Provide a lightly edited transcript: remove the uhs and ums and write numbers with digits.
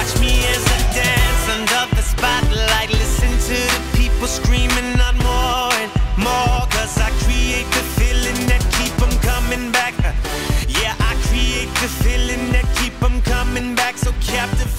Watch me as I dance under the spotlight. Listen to the people screaming out more and more. Cause I create the feeling that keep them coming back. Yeah, I create the feeling that keep them coming back. So captive